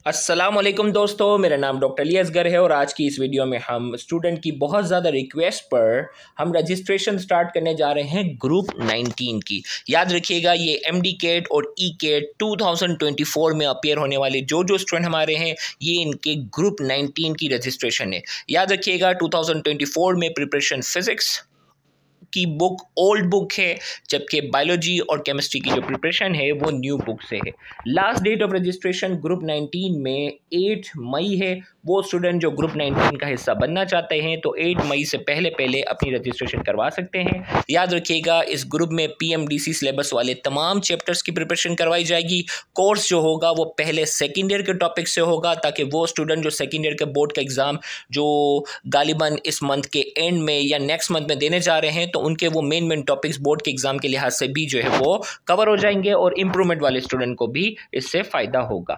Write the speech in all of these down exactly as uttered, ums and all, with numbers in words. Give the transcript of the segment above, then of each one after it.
अस्सलाम वालेकुम दोस्तों, मेरा नाम डॉक्टर अली असगर है और आज की इस वीडियो में हम स्टूडेंट की बहुत ज़्यादा रिक्वेस्ट पर हम रजिस्ट्रेशन स्टार्ट करने जा रहे हैं ग्रुप नाइनटीन की। याद रखिएगा, ये एम डी केट और E CAT two thousand twenty four में अपीयर होने वाले जो जो स्टूडेंट हमारे हैं, ये इनके ग्रुप नाइनटीन की रजिस्ट्रेशन है। याद रखिएगा, टू थाउजेंड ट्वेंटी फोर में प्रिपरेशन फिजिक्स की बुक ओल्ड बुक है, जबकि बायोलॉजी और केमिस्ट्री की जो प्रिपरेशन है वो न्यू बुक से है। Last date of registration group nineteen में एट मई है। वो स्टूडेंट जो ग्रुप नाइनटीन का हिस्सा बनना चाहते हैं तो एट मई से पहले पहले अपनी रजिस्ट्रेशन करवा सकते हैं। याद रखिएगा, इस ग्रुप में P M D C syllabus वाले तमाम चैप्टर्स की प्रिपरेशन करवाई जाएगी। कोर्स जो होगा वो पहले सेकेंड ईयर के टॉपिक से होगा, ताकि वो स्टूडेंट जो सेकेंड ईयर के बोर्ड का एग्ज़ाम जो गालिबन इस मंथ के एंड में या नेक्स्ट मंथ में देने जा रहे हैं, तो उनके वो मेन मेन टॉपिक्स बोर्ड के एग्जाम के लिहाज से भी जो है वो कवर हो जाएंगे और इम्प्रूवमेंट वाले स्टूडेंट को भी इससे फ़ायदा होगा।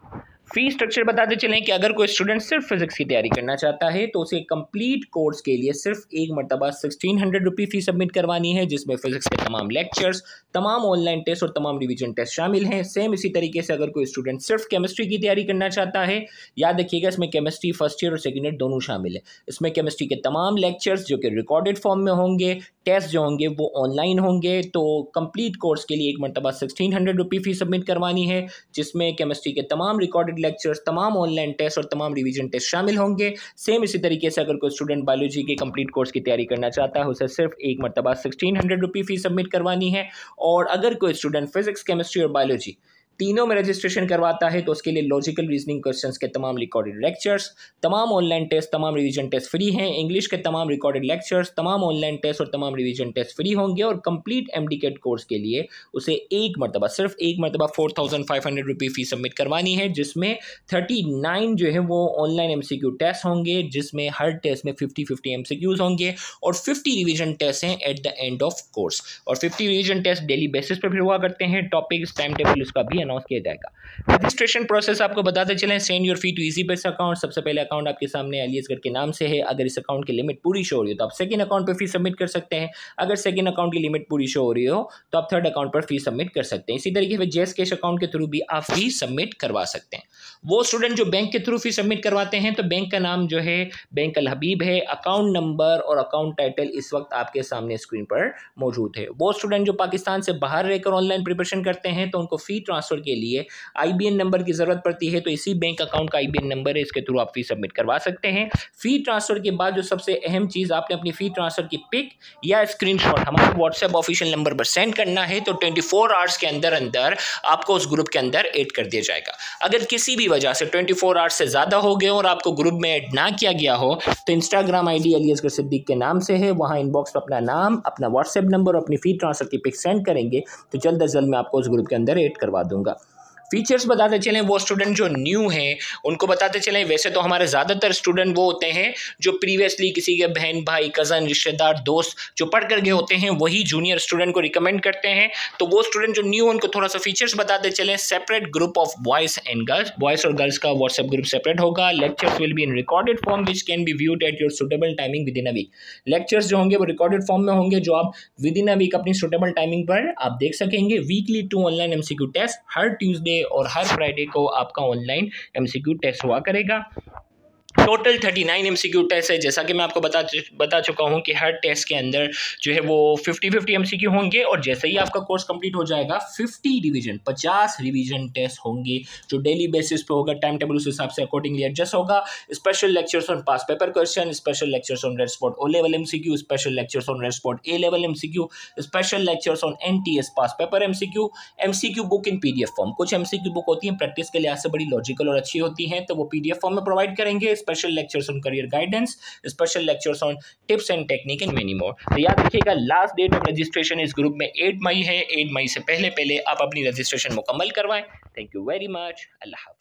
फी स्ट्रक्चर बताते चलें कि अगर कोई स्टूडेंट सिर्फ फिजिक्स की तैयारी करना चाहता है तो उसे कंप्लीट कोर्स के लिए सिर्फ एक मरतबा sixteen hundred rupee fee submit करवानी है, जिसमें फिजिक्स के तमाम लेक्चर्स, तमाम ऑनलाइन टेस्ट और तमाम रिवीजन टेस्ट शामिल हैं। सेम इसी तरीके से अगर कोई स्टूडेंट सिर्फ केमिस्ट्री की तैयारी करना चाहता है, याद रखिएगा इसमें केमिस्ट्री फर्स्ट ईयर और सेकेंड ईयर दोनों शामिल है। इसमें केमिस्ट्री के तमाम लेक्चर्स जो कि रिकॉर्डेड फॉर्म में होंगे, टेस्ट जो होंगे वो ऑनलाइन होंगे। तो कंप्लीट कोर्स के लिए एक मरतबा sixteen hundred rupee fee submit करवानी है, जिसमें केमिस्ट्री के तमाम रिकॉर्डेड लेक्चर्स, तमाम ऑनलाइन टेस्ट और तमाम रिवीजन टेस्ट शामिल होंगे। सेम इसी तरीके से अगर कोई स्टूडेंट बायोलॉजी के कंप्लीट कोर्स की तैयारी करना चाहता है, उसे सिर्फ एक मरतबा sixteen hundred rupee fee submit करवानी है। और अगर कोई स्टूडेंट फिजिक्स, केमिस्ट्री और बायोलॉजी तीनों में रजिस्ट्रेशन करवाता है तो उसके लिए लॉजिकल रीजनिंग क्वेश्चंस के तमाम रिकॉर्डेड लेक्चर्स, तमाम ऑनलाइन टेस्ट, तमाम रिवीजन टेस्ट फ्री हैं। इंग्लिश के तमाम रिकॉर्डेड लेक्चर्स, तमाम ऑनलाइन टेस्ट और तमाम रिवीजन टेस्ट फ्री होंगे। और कंप्लीट एमडीकेट कोर्स के लिए उसे एक मरतबा सिर्फ एक मरतबा four thousand five hundred rupee fee submit करवानी है, जिसमें थर्टी नाइन जो है वो ऑनलाइन एमसीक्यू टेस्ट होंगे, जिसमें हर टेस्ट में फिफ्टी फिफ्टी एमसीक्यूज होंगे और फिफ्टी रिवीजन टेस्ट हैं at the end of course. और fifty revision test daily basis पर फिर हुआ करते हैं। टॉपिक्स, टाइम टेबल उसका भी अनाउंस किया जाएगा। रजिस्ट्रेशन प्रोसेस आपको बताते चलें, send your fee to Easypaisa account. सबसे पहले अकाउंट आपके सामने अली असगर के नाम से है। अगर इस अकाउंट की लिमिट पूरी शो हो रही हो तो आप सेकंड अकाउंट पर फी सबमिट कर सकते हैं। अगर सेकंड अकाउंट की लिमिट पूरी शो हो रही हो तो आप थर्ड अकाउंट पर फी सबमिट कर सकते हैं। इसी तरीके से जेस कैश अकाउंट के थ्रू भी आप फी सबमिट करवा सकते हैं। वो स्टूडेंट जो बैंक के थ्रू फी सबमिट करवाते हैं तो बैंक का नाम जो है बैंक अल हबीब है। अकाउंट नंबर और अकाउंट टाइटल इस वक्त आपके सामने स्क्रीन पर मौजूद है। वो स्टूडेंट जो पाकिस्तान से बाहर रहकर ऑनलाइन प्रिपरेशन करते हैं तो उनको फी ट्रांसफर के लिए आईबीएन नंबर की जरूरत पड़ती है, तो इसी बैंक अकाउंट का आईबीएन नंबर है, इसके थ्रू आप फी सबमिट करवा सकते हैं। फी ट्रांसफर के बाद जो सबसे अहम चीज, आपने अपनी फी ट्रांसफर की पिक या स्क्रीनशॉट हमारे व्हाट्सएप ऑफिशियल नंबर पर सेंड करना है, तो ट्वेंटी फोर आवर्स के अंदर अंदर आपको उस ग्रुप के अंदर ऐड कर दिया जाएगा। अगर किसी भी वजह से ट्वेंटी फोर आवर्स से ज्यादा हो गए और आपको ग्रुप में ऐड ना किया गया हो तो इंस्टाग्राम आईडी अली असगर सिद्दीक के नाम से है, वहां इनबॉक्स पर अपना नाम, अपना व्हाट्सएप नंबर और अपनी फी ट्रांसफर की पिक सेंड करेंगे तो जल्द अज जल्द मैं आपको उस ग्रुप के अंदर ऐड करवा दूंगा। फीचर्स बताते चलें, वो स्टूडेंट जो न्यू हैं उनको बताते चलें, वैसे तो हमारे ज़्यादातर स्टूडेंट वो होते हैं जो प्रीवियसली किसी के बहन भाई, कज़न, रिश्तेदार, दोस्त जो पढ़ कर गए होते हैं, वही जूनियर स्टूडेंट को रिकमेंड करते हैं। तो वो स्टूडेंट जो न्यू, उनको थोड़ा सा फीचर्स बताते चलें। Separate group of boys and girls, boys और गर्ल्स का व्हाट्सएप ग्रुप सेपरेट होगा। Lectures will be in recorded form which can be viewed at your suitable timing within a week. Lectures जो होंगे वो recorded form में होंगे, जो आप विद इन अ वीक अपनी सुटेबल टाइमिंग पर आप देख सकेंगे। Weekly two online MCQ test, हर ट्यूसडे और हर फ्राइडे को आपका ऑनलाइन एमसीक्यू टेस्ट हुआ करेगा। Total thirty nine MCQ test है। जैसा कि मैं आपको बता बता चुका हूं कि हर टेस्ट के अंदर जो है वो फिफ्टी फिफ्टी एमसीक्यू होंगे और जैसे ही आपका कोर्स कंप्लीट हो जाएगा फिफ्टी रिवीजन पचास रिवीजन टेस्ट होंगे, जो डेली बेसिस पे होगा। टाइम टेबल उस हिसाब से अकॉर्डिंगली एडजस्ट होगा। Special lectures on past paper question, special lectures on red spot O level MCQ, special lectures on red spot A level MCQ, special lectures on NTS past paper MCQ, MCQ book in PDF form. कुछ MCQ book होती हैं practice के लिहाज से बड़ी logical और अच्छी होती हैं, तो वो पीडीएफ फॉर्म में प्रोवाइड करेंगे। Special lectures on career guidance, special lectures on tips and technique and many more. तो याद रखिएगा, लास्ट डेट ऑफ रजिस्ट्रेशन इस ग्रुप में एट मई है। एट मई से पहले पहले आप अपनी रजिस्ट्रेशन मुकम्मल करवाएं। Thank you very much. अल्लाह हाफ़िज़।